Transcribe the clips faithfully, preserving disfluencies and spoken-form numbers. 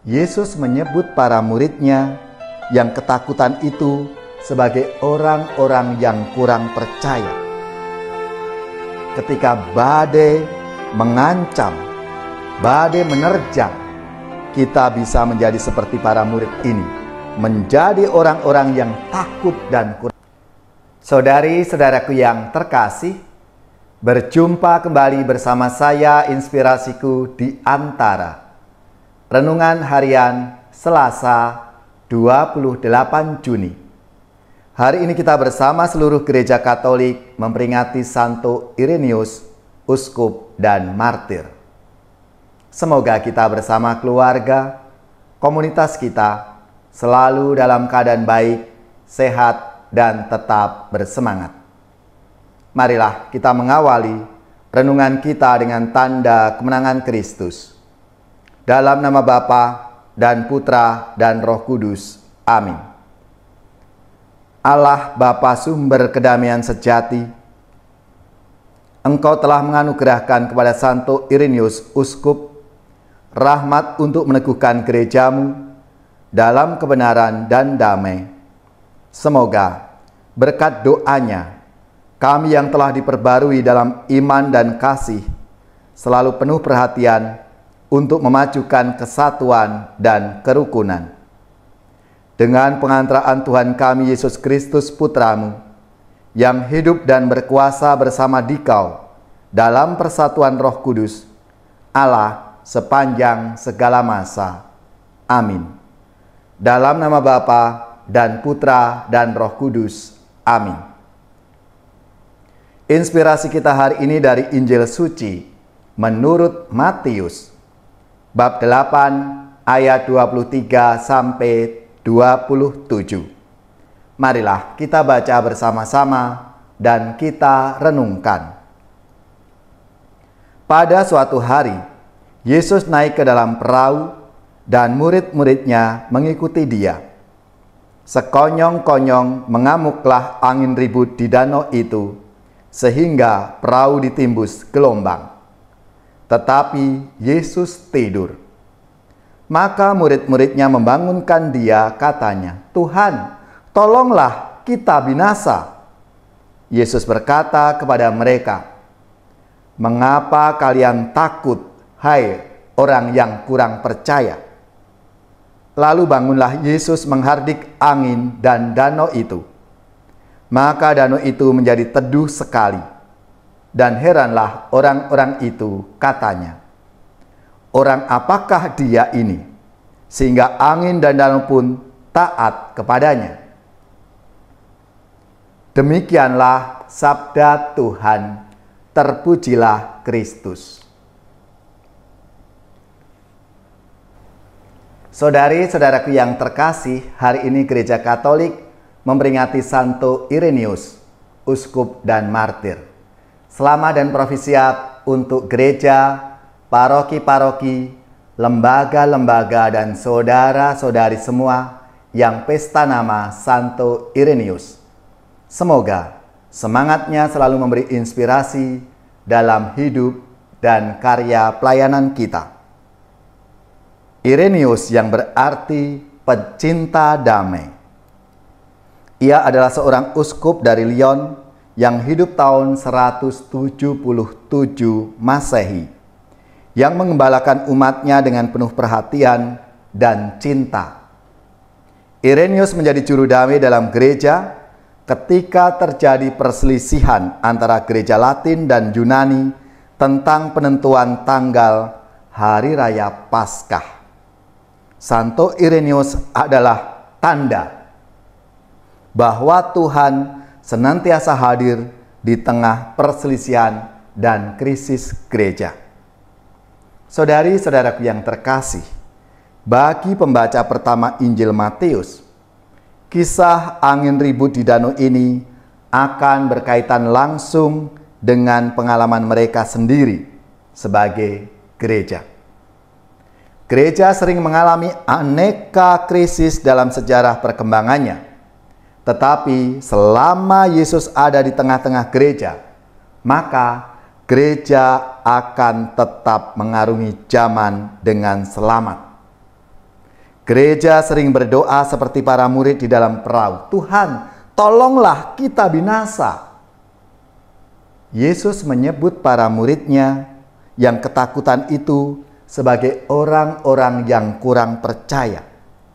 Yesus menyebut para murid-Nya yang ketakutan itu sebagai orang-orang yang kurang percaya. Ketika badai mengancam, badai menerjang, kita bisa menjadi seperti para murid ini, menjadi orang-orang yang takut dan kurang. Saudari-saudaraku yang terkasih, berjumpa kembali bersama saya Inspirasiku di Antara. Renungan harian Selasa dua puluh delapan Juni. Hari ini kita bersama seluruh gereja Katolik memperingati Santo Ireneus, uskup dan martir. Semoga kita bersama keluarga, komunitas kita selalu dalam keadaan baik, sehat, dan tetap bersemangat. Marilah kita mengawali renungan kita dengan tanda kemenangan Kristus. Dalam nama Bapa dan Putra dan Roh Kudus. Amin. Allah Bapa sumber kedamaian sejati, Engkau telah menganugerahkan kepada Santo Ireneus uskup rahmat untuk meneguhkan gerejamu dalam kebenaran dan damai. Semoga berkat doanya kami yang telah diperbarui dalam iman dan kasih selalu penuh perhatian untuk memajukan kesatuan dan kerukunan. Dengan pengantaraan Tuhan kami Yesus Kristus Putramu, yang hidup dan berkuasa bersama Dikau dalam persatuan Roh Kudus, Allah sepanjang segala masa. Amin. Dalam nama Bapa dan Putra dan Roh Kudus. Amin. Inspirasi kita hari ini dari Injil Suci menurut Matius, bab delapan ayat dua puluh tiga sampai dua puluh tujuh. Marilah kita baca bersama-sama dan kita renungkan. Pada suatu hari, Yesus naik ke dalam perahu dan murid-muridnya mengikuti Dia. Sekonyong-konyong mengamuklah angin ribut di danau itu, sehingga perahu ditimbus gelombang. Tetapi Yesus tidur. Maka murid-muridnya membangunkan Dia, katanya, "Tuhan, tolonglah, kita binasa." Yesus berkata kepada mereka, "Mengapa kalian takut, hai orang yang kurang percaya?" Lalu bangunlah Yesus menghardik angin dan danau itu. Maka danau itu menjadi teduh sekali. Dan heranlah orang-orang itu, katanya, "Orang apakah dia ini, sehingga angin dan danau pun taat kepadanya?" Demikianlah sabda Tuhan. Terpujilah Kristus. Saudari-saudaraku yang terkasih, hari ini Gereja Katolik memperingati Santo Ireneus, uskup dan martir. Selamat dan profisiat untuk gereja, paroki-paroki, lembaga-lembaga dan saudara-saudari semua yang pesta nama Santo Ireneus. Semoga semangatnya selalu memberi inspirasi dalam hidup dan karya pelayanan kita. Ireneus yang berarti pecinta damai. Ia adalah seorang uskup dari Lyon yang hidup tahun seratus tujuh puluh tujuh Masehi, yang mengembalakan umatnya dengan penuh perhatian dan cinta. Ireneus menjadi juru damai dalam gereja ketika terjadi perselisihan antara gereja Latin dan Yunani tentang penentuan tanggal Hari Raya Paskah. Santo Ireneus adalah tanda bahwa Tuhan senantiasa hadir di tengah perselisihan dan krisis gereja. Saudari-saudaraku yang terkasih, bagi pembaca pertama Injil Matius, kisah angin ribut di danau ini akan berkaitan langsung dengan pengalaman mereka sendiri sebagai gereja. Gereja sering mengalami aneka krisis dalam sejarah perkembangannya. Tetapi selama Yesus ada di tengah-tengah gereja, maka gereja akan tetap mengarungi zaman dengan selamat. Gereja sering berdoa seperti para murid di dalam perahu. Tuhan, tolonglah kita binasa. Yesus menyebut para muridnya yang ketakutan itu sebagai orang-orang yang kurang percaya.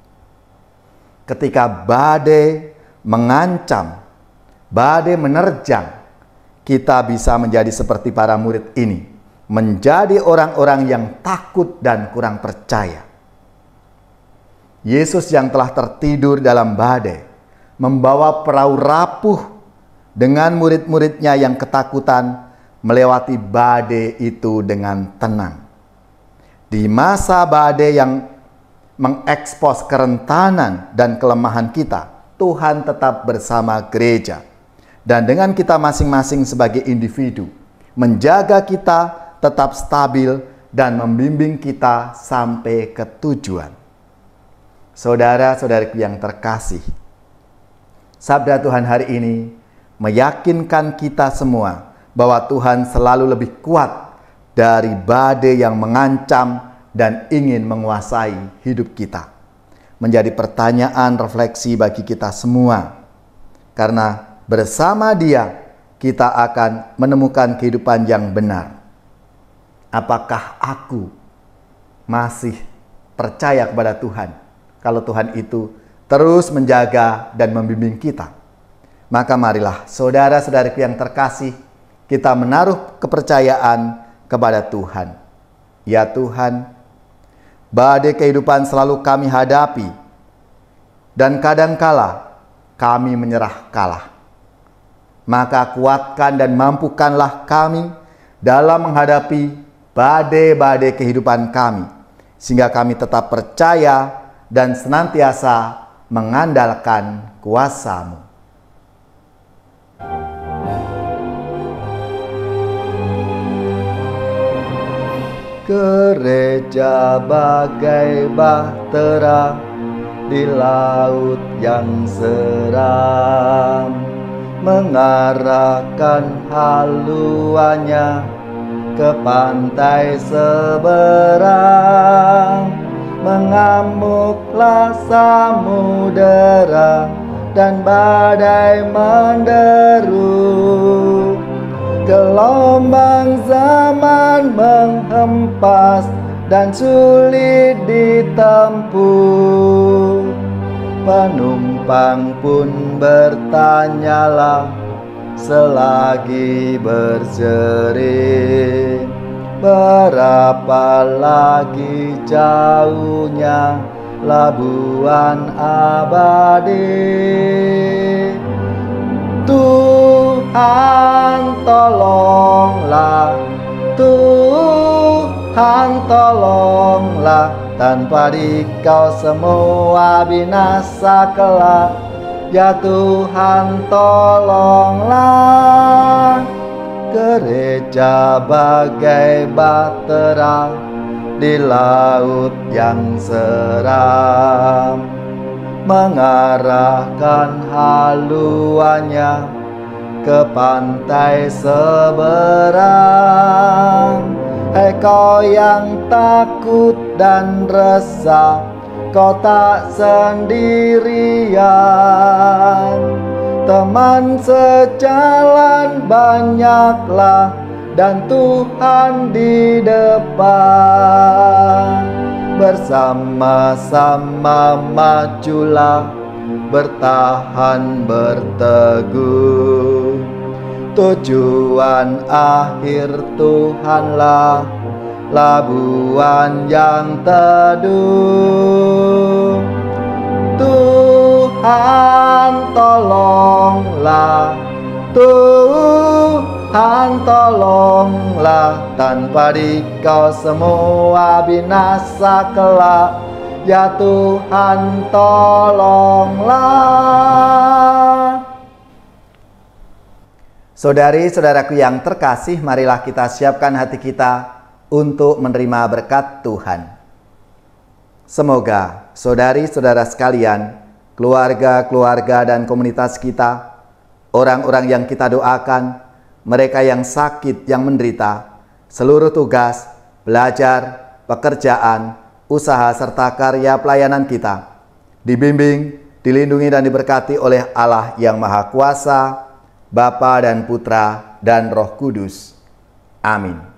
Ketika badai mengancam, badai menerjang, kita bisa menjadi seperti para murid ini, menjadi orang-orang yang takut dan kurang percaya. Yesus yang telah tertidur dalam badai, membawa perahu rapuh dengan murid-muridnya yang ketakutan, melewati badai itu dengan tenang. Di masa badai yang mengekspos kerentanan dan kelemahan kita, Tuhan tetap bersama gereja. Dan dengan kita masing-masing sebagai individu, menjaga kita tetap stabil dan membimbing kita sampai ke tujuan. Saudara-saudariku yang terkasih, sabda Tuhan hari ini meyakinkan kita semua bahwa Tuhan selalu lebih kuat dari badai yang mengancam dan ingin menguasai hidup kita. Menjadi pertanyaan refleksi bagi kita semua. Karena bersama Dia kita akan menemukan kehidupan yang benar. Apakah aku masih percaya kepada Tuhan? Kalau Tuhan itu terus menjaga dan membimbing kita, maka marilah saudara-saudariku yang terkasih, kita menaruh kepercayaan kepada Tuhan. Ya Tuhan, badai kehidupan selalu kami hadapi, dan kadangkala kami menyerah kalah. Maka kuatkan dan mampukanlah kami dalam menghadapi badai-badai kehidupan kami, sehingga kami tetap percaya dan senantiasa mengandalkan kuasa-Mu. Gereja bagai bahtera di laut yang seram, mengarahkan haluannya ke pantai seberang. Mengamuklah samudera dan badai menderu. Gelombang zaman menghempas dan sulit ditempuh. Penumpang pun bertanyalah selagi berseri, berapa lagi jauhnya labuhan abadi. Tuhan tolonglah, Tuhan tolonglah, tanpa Dikau semua binasa kelak. Ya Tuhan tolonglah. Gereja bagai bahtera di laut yang seram, mengarahkan haluannya ke pantai seberang. Hai kau yang takut dan resah, kau tak sendirian. Teman sejalan banyaklah dan Tuhan di depan. Bersama-sama majulah, bertahan berteguh. Tujuan akhir Tuhanlah labuhan yang teduh. Tuhan tolonglah, Tuhan tolonglah, tanpa Dikau semua binasa kelak. Ya Tuhan tolonglah. Saudari-saudaraku yang terkasih, marilah kita siapkan hati kita untuk menerima berkat Tuhan. Semoga saudari-saudara sekalian, keluarga-keluarga dan komunitas kita, orang-orang yang kita doakan, mereka yang sakit, yang menderita, seluruh tugas, belajar, pekerjaan, usaha serta karya pelayanan kita dibimbing, dilindungi dan diberkati oleh Allah yang Maha Kuasa, Bapa dan Putra dan Roh Kudus. Amin.